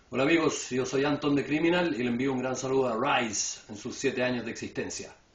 Hola amigos, yo soy Anton de Criminal y le envío un gran saludo a Rise en sus 7 años de existencia.